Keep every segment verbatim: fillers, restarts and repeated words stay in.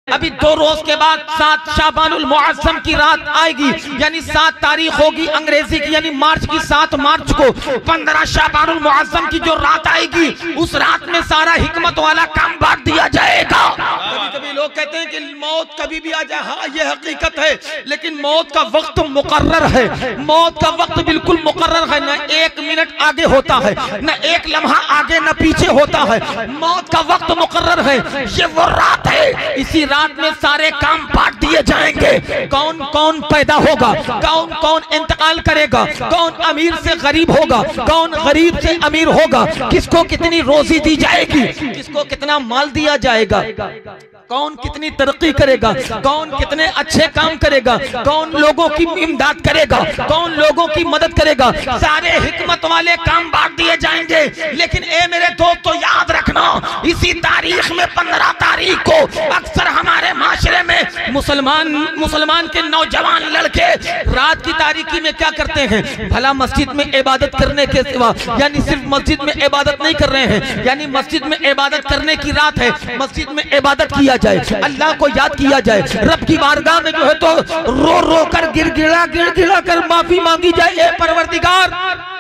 अभी दो रोज के बाद सात शाबानुल मुअज्जम की रात आएगी, यानी सात तारीख होगी अंग्रेजी की, यानी मार्च की सात मार्च को पंद्रह शाबानुल मुअज्जम की जो रात आएगी, उस रात में सारा हिकमत वाला काम बांट दिया जाएगा। कभी कभी लोग कहते हैं कि मौत कभी भी आ जाए, हाँ ये हकीकत है, लेकिन मौत का वक्त मुकर्रर है, मौत का वक्त बिल्कुल मुकर्रर है, न एक मिनट आगे होता है, न एक लम्हा आगे न पीछे होता है, मौत का वक्त मुकर्रर है। ये वो रात है, इसी रात में सारे काम बांट दिए जाएंगे। कौन कौन पैदा होगा, कौन कौन इंतकाल करेगा, कौन अमीर से गरीब होगा, कौन गरीब से अमीर होगा, किसको कितनी रोजी दी जाएगी, किसको कितना माल दिया जाएगा, कौन कितनी तरक्की करेगा, कौन कितने अच्छे काम करेगा, कौन लोगों की इमदाद करेगा, कौन लोगों की मदद करेगा, सारे हिकमत वाले काम बांट दिए जाएंगे। लेकिन ए मेरे दोस्त तो याद रखना, इसी तारीख में पंद्रह तारीख को अक्सर हमारे माशरे में मुसलमान मुसलमान के नौजवान लड़के रात की तारीखी में क्या करते हैं, भला मस्जिद में इबादत करने के सिवा, यानी सिर्फ मस्जिद में इबादत नहीं कर रहे हैं, यानी मस्जिद में इबादत करने की रात है, मस्जिद में इबादत किया जाए, अल्लाह को याद किया जाए, रब की बारगाह में जो है तो रो रो कर गिड़गिड़ा गिड़गिड़ा कर माफी मांगी जाए, ए परवरदिगार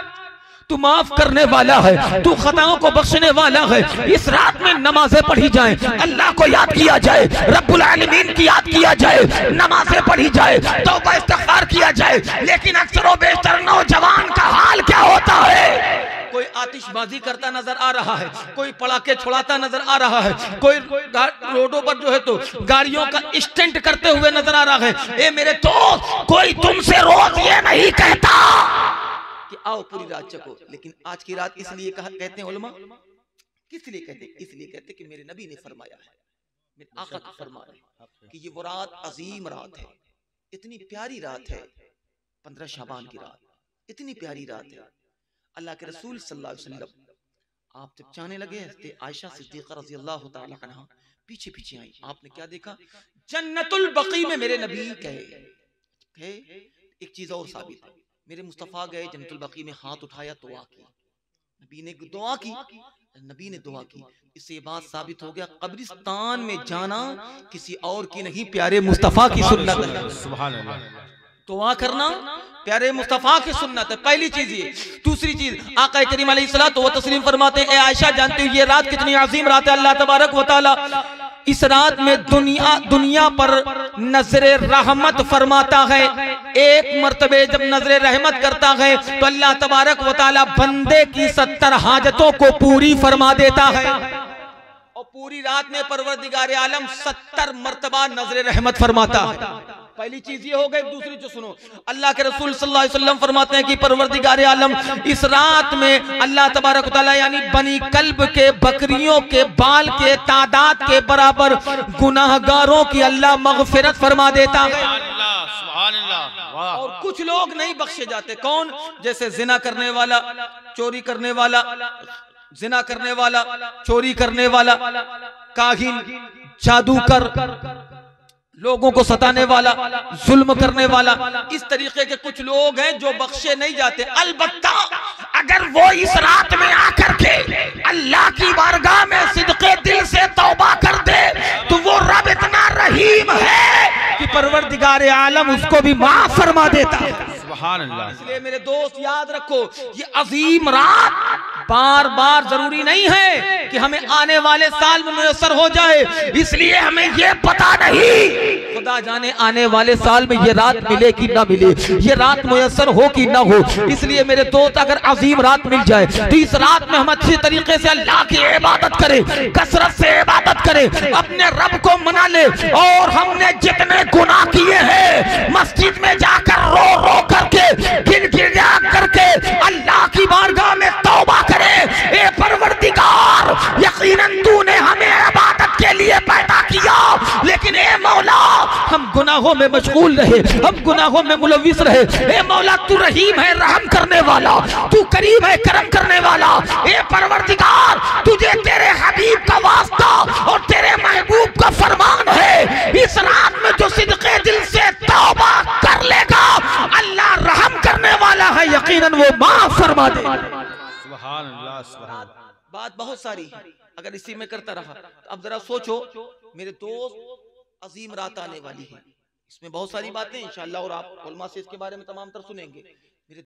तू माफ करने वाला है, तू खताओं को बख्शने वाला है। इस रात में नमाजें पढ़ी जाएं, अल्लाह को याद किया जाए, रब्बुल आलमीन की याद किया जाए, नमाजें पढ़ी जाए, तौबा इस्तिग़फ़ार किया जाए। लेकिन अक्सर बेशतर नौजवान का हाल क्या होता है, कोई आतिशबाजी करता नजर आ रहा है, कोई पटाखे छुड़ाता नजर आ रहा है, कोई रोडों पर जो है तो गाड़ियों का स्टंट करते हुए नजर आ रहा है। ए मेरे दोस्त, कोई तुमसे रोज ये नहीं कहता कि आओ पूरी रात चको, लेकिन आज की रात इसलिए कहा कहते हैं उलमा, किस लिए कहते हैं, इसलिए कहते हैं कि मेरे नबी ने फरमाया है, मेरे आका ने फरमाया है कि ये वो रात अजीम रात है, इतनी प्यारी रात है, पंद्रह शाबान की रात, इतनी प्यारी रात है। अल्लाह के रसूल सल्लल्लाहु अलैहि वसल्लम आप जब जाने लगे, आयशा सिद्दीक़ा रज़ी अल्लाह तआला अन्हा पीछे पीछे आई, आपने क्या देखा, जन्नतुल बकी में मेरे नबी गए। एक चीज और साबित है, मेरे मुस्तफा गए जन्नतुल बकी में, हाथ उठाया, दुआ की, नबी ने दुआ की, नबी ने दुआ की। इससे ये बात साबित हो गया, कब्रिस्तान में जाना किसी और की नहीं, प्यारे मुस्तफा की सुन्नत है। सुभान अल्लाह, दुआ करना प्यारे मुस्तफा की सुन्नत है, पहली चीज ये। दूसरी चीज, आका करीम अलैहिस्सलातु व तस्लीम फरमाते हैं, ए आयशा जानती हो ये रात कितनी अजीम रात है, अल्लाह तबारक व तआला इस रात में दुनिया दुनिया पर नजरे रहमत फरमाता है। एक मर्तबे जब नजरे रहमत करता है तो अल्लाह तबारक व तआला बंदे की सत्तर हाजतों को पूरी फरमा देता है, और पूरी रात में परवरदिगार आलम सत्तर मर्तबा नजरे रहमत फरमाता है। पहली चीज ये हो गई। दूसरी जो सुनो, अल्लाह के रसूल सल्लल्लाहु अलैहि वसल्लम फरमाते हैं कि परवरदिगार आलम इस रात में अल्लाह तबारक व तआला यानी बनी कल्ब के बकरियों के बाल के तादाद के बराबर गुनाहगारों की अल्लाह मगफिरत फरमा देता है। और कुछ लोग नहीं बख्शे जाते, कौन, जैसे जिना करने वाला, चोरी करने वाला, जिना करने वाला, चोरी करने वाला, काहिन, जादूगर, लोगों को सताने वाला, जुल्म करने वाला, इस तरीके के कुछ लोग हैं जो बख्शे नहीं जाते। अलबत्ता अगर वो इस रात में आकर के अल्लाह की बारगाह में सिद्के दिल से तौबा कर दे तो वो रब इतना रहीम है कि परवरदिगार आलम उसको भी माफ फरमा देता है। सुभान अल्लाह। इसलिए मेरे दोस्त याद रखो, ये अजीम रात बार बार जरूरी नहीं है कि हमें आने वाले साल में मुयस्सर हो जाए, इसलिए हमें ये पता नहीं, खुदा जाने आने वाले साल में ये रात मिले कि ना मिले, ये रात मुयस्सर हो कि ना हो। इसलिए मेरे दोस्त अगर अजीम रात मिल जाए तो इस रात में हम अच्छी तरीके से अल्लाह की इबादत करें, कसरत से इबादत करें, अपने रब को मना ले, और हमने जितने गुनाह किए हैं मस्जिद में जाकर रो रो करके गिड़गिड़ा करके अल्लाह की बारगाह में तौबा करें। ए परवरदिगार, यकीनन तूने हमें इबादत के लिए पैदा किया, लेकिन ए मौला हम गुनाहों में मशगूल रहे, हम गुनाहों में मुलविस रहे। ए मौला तू रहीम है, रहम करने वाला, तू करीम है, करम करने वाला। ए परवरदिगार, तुझे तेरे हबीब का वास्ता और तेरे महबूब का फरमान है, इस रात में जो सिद्के दिल से तौबा कर लेगा अल्लाह रहम करने वाला है, यकीनन वो माफ फरमा दे। सुभान अल्लाह, सुभान। बात बहुत सारी है, अगर इसी में करता रहा तो अब जरा सोचो मेरे दोस्त, अजीम रात आने वाली है। इसमें बहुत सारी बातें इंशाअल्लाह और आप उलमा से इसके बारे में तमाम तर सुनेंगे।